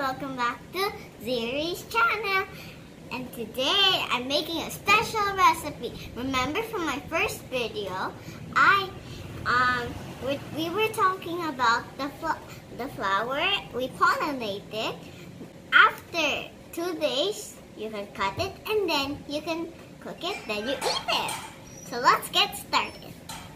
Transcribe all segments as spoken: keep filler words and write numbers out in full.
welcome back to Zirie's channel. And today I'm making a special recipe. Remember from my first video, I um we, we were talking about the fl the flower. We pollinated. After two days, you can cut it and then you can cook it. Then you eat it. So let's get started.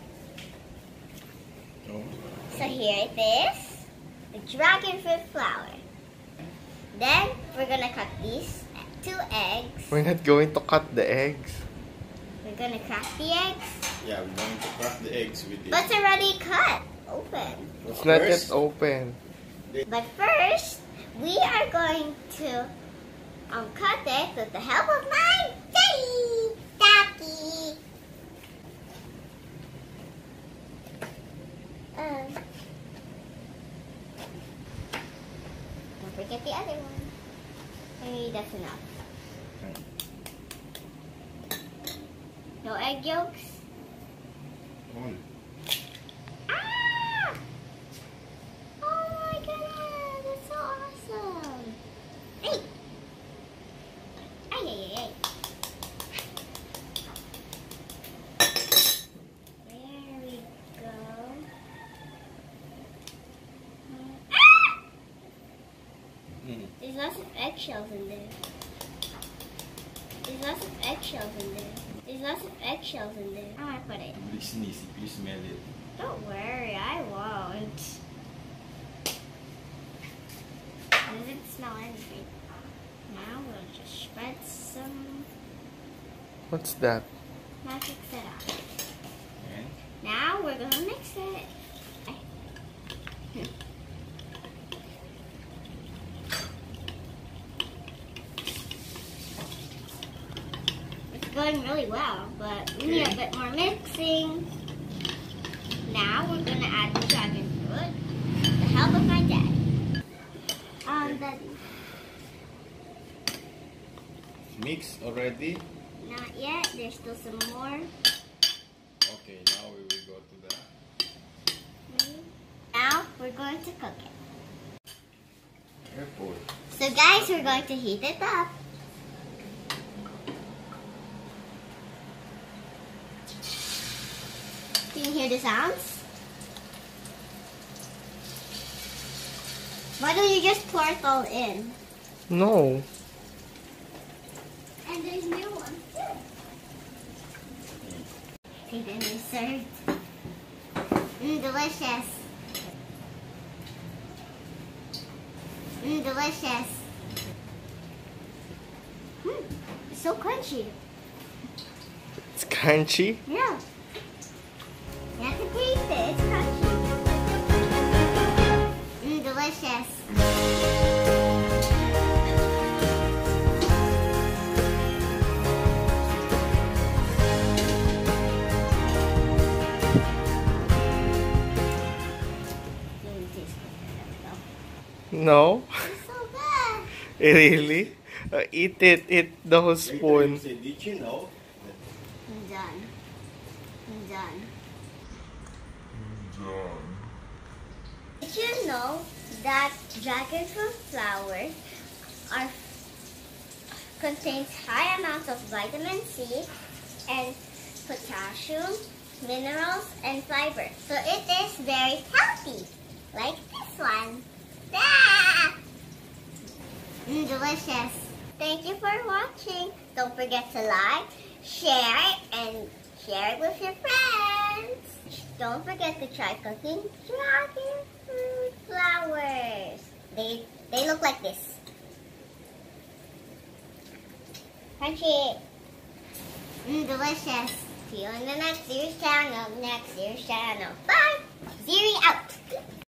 So here it is, the dragon fruit flower. Then we're gonna cut these two eggs. We're not going to cut the eggs. We're gonna crack the eggs. Yeah, we're going to crack the eggs with it. But it's already cut open. It's not yet open. But first, we are going to um, cut it with the help of my daddy, Taki. Um, don't forget the other one. Maybe that's enough. No egg yolks? On. Ah! Oh my goodness, that's so awesome. Hey! Ay, ay, ay, ay. There we go. Ah! Mm. There's lots of eggshells in there. There's lots of eggshells in there. There's lots of eggshells in there. I want to put it. Please sneeze if you smell it. Don't worry, I won't. Doesn't smell anything. Now we'll just spread some What's that? magic syrup. And Now we're gonna mix it. It's going really well, but we need a bit more mixing. Now we're gonna add the dragon fruit with the help of my dad. Um, Daddy. mix already. Not yet. There's still some more. Okay, now we will go to the Now we're going to cook it. airport. So guys, we're going to heat it up. Can you hear the sounds? Why don't you just pour it all in? No. And there's new ones too. Okay, then they served. Mmm, delicious. Mmm, delicious. Mmm, it's so crunchy. It's crunchy. Yeah. You have to taste it. It's crunchy. Mmm, delicious. Really tastes good. No. It's so good. Really? Uh, eat it. Eat the whole Later spoon. you say, did you know? I'm done. I'm done. Did you know that dragon fruit flowers are contains high amounts of vitamin C and potassium, minerals, and fiber. So it is very healthy, like this one. Ah! Mm, delicious. Thank you for watching. Don't forget to like, share, and share it with your friends. Don't forget to try cooking dragon fruit flowers. They they look like this. Crunchy. Mmm, delicious. See you in the next Zirie's channel. Next Zirie's channel. Bye. Zirie out.